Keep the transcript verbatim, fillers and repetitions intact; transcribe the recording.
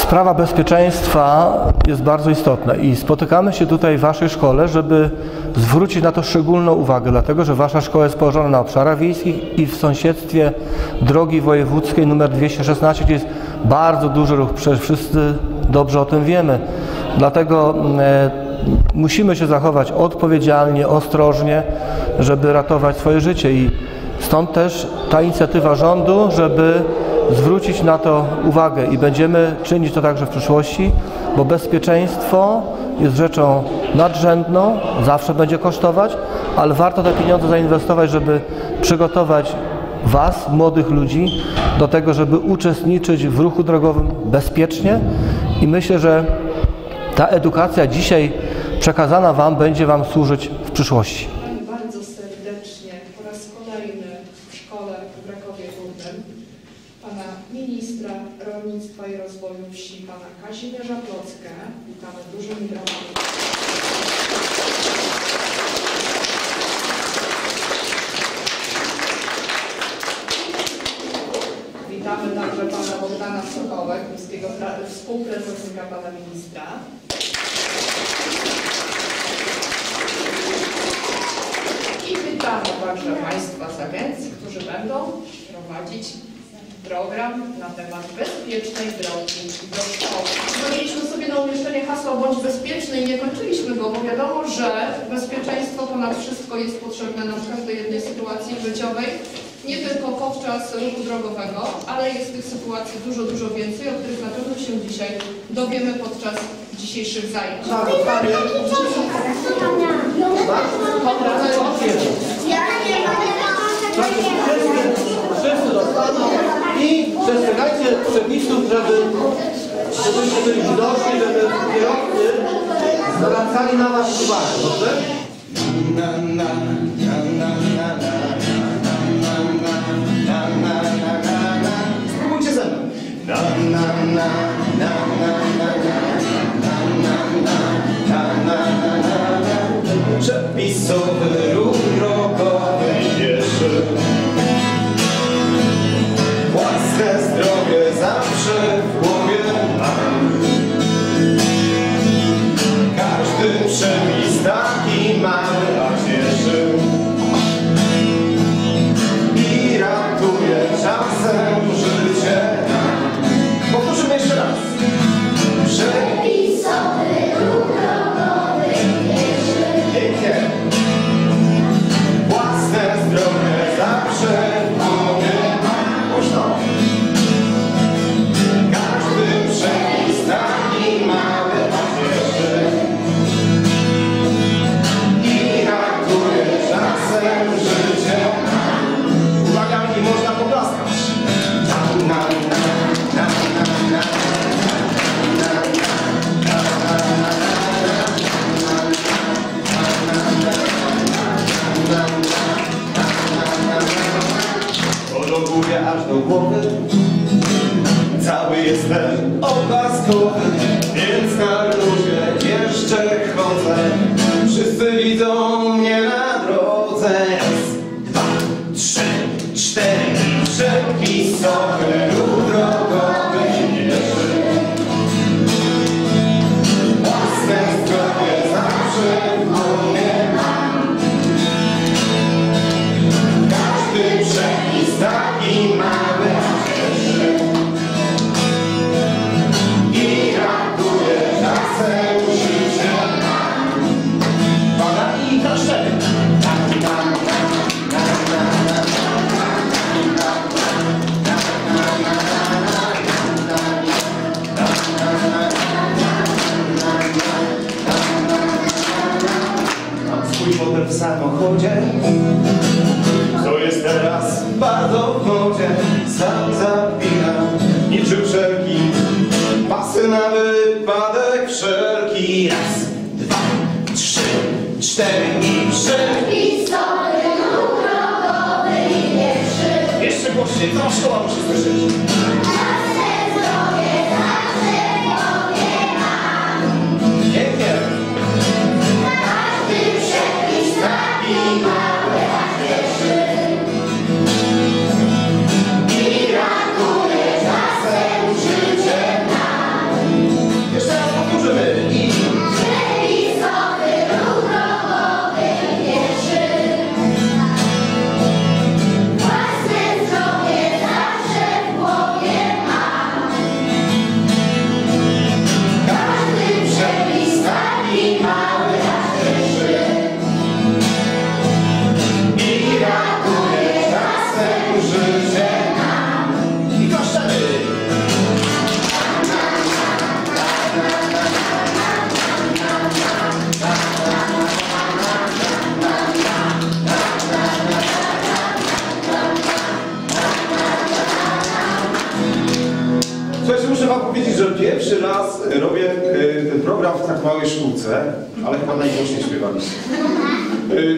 Sprawa bezpieczeństwa jest bardzo istotna i spotykamy się tutaj w Waszej szkole, żeby zwrócić na to szczególną uwagę, dlatego że Wasza szkoła jest położona na obszarach wiejskich i w sąsiedztwie drogi wojewódzkiej numer dwieście szesnaście, gdzie jest bardzo duży ruch, przecież wszyscy dobrze o tym wiemy. Dlatego e, musimy się zachować odpowiedzialnie, ostrożnie, żeby ratować swoje życie i stąd też ta inicjatywa rządu, żeby zwrócić na to uwagę i będziemy czynić to także w przyszłości, bo bezpieczeństwo jest rzeczą nadrzędną, zawsze będzie kosztować, ale warto te pieniądze zainwestować, żeby przygotować Was, młodych ludzi, do tego, żeby uczestniczyć w ruchu drogowym bezpiecznie i myślę, że ta edukacja dzisiaj przekazana Wam będzie Wam służyć w przyszłości. Bardzo serdecznie po raz kolejny w szkole w Krakowie Górnym pana ministra rolnictwa i rozwoju wsi, pana Kazimierza Plockę. Witamy dużymi brawami. Witamy także pana Bogdana Sokołek, współprezesnika pana ministra. I witamy także Państwa z agencji, którzy będą prowadzić program na temat bezpiecznej drogi do szkoły. Mieliśmy sobie na umieszczenie hasło bądź bezpieczny i nie kończyliśmy go, bo wiadomo, że bezpieczeństwo ponad wszystko jest potrzebne nam w każdej jednej sytuacji życiowej. Nie tylko podczas ruchu drogowego, ale jest tych sytuacji dużo, dużo więcej, o których na pewno się dzisiaj dowiemy podczas dzisiejszych zajęć. Wszyscy dostaną i przestrzegajcie przepisów, żeby żebyście byli widoczni, żeby kierowcy zwracali na Was uwagę, dobrze? Spróbujcie ze mną. Przepisowy ruch drogowy pieszy, własne zdrowie zawsze w głowie mam. Każdy przepis taki mały, a cieszy i ratuje czasem życie nam. Powtórzymy jeszcze raz. Przepisowy ruch drogowy pieszy. Pięknie. Własne zdrowie zawsze w głowie mam. Głośno. Każdy przepis taki mały, a cieszy i ratuje czasem życie nam. Uwaga, nie można poklaskać. Na, na, na, na, na, na. Odrobuję aż do głowy, cały jestem opaskowy, więc na luzie jeszcze chodzę. Wszyscy widzą mnie na drodze. Raz, dwa, trzy, cztery. Przepisowy ruch drogowy pieszy. Własne zdrowie zawsze w głowie mam. Każdy przepis taki mały cieszy i ratuje czasem życie nam. Uwaga i klaszczemy. Mam swój model w samochodzie, co jest teraz bardzo w modzie. Sam zapinam niczym wszelki, pasy na wypadek wszelki. Raz, dwa, trzy, cztery i przepisowy ruch drogowy pieszy. Jeszcze głośniej, cała szkoła musi słyszeć. Własne zdrowie zawsze w głowie mam. Pięknie. Każdy przepis taki mały, a cieszy i ratuje czasem życie nam. wam powiedzieć, że pierwszy raz robię y, ten program w tak małej szkółce, ale chyba najgłośniej śpiewaliście. Y,